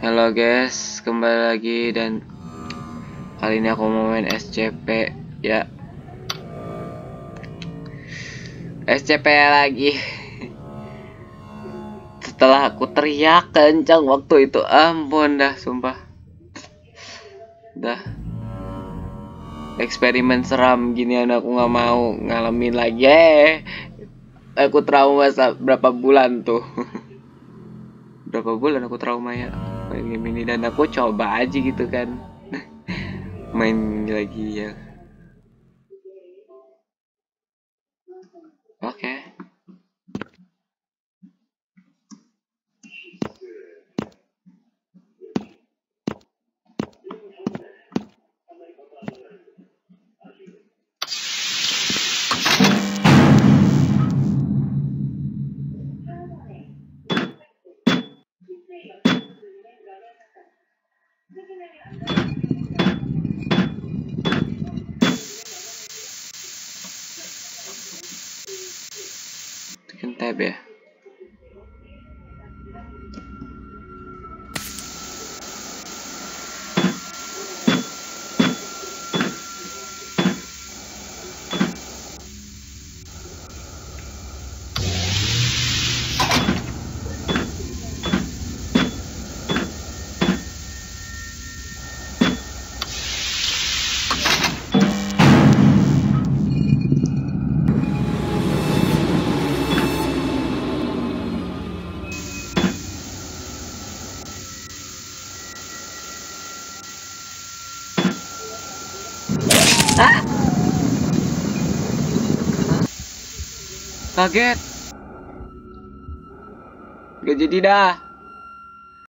Halo guys, kembali lagi dan kali ini aku mau main SCP ya. SCP lagi. Setelah aku teriak kencang waktu itu, ampun dah sumpah. Dah. Eksperimen seram ginian aku nggak mau ngalamin lagi. Aku trauma berapa bulan tuh. Berapa bulan aku trauma ya main game ini, dan aku coba aja gitu kan. Main lagi ya. Oke. Tekan tab ya. Kaget. Gak jadi dah.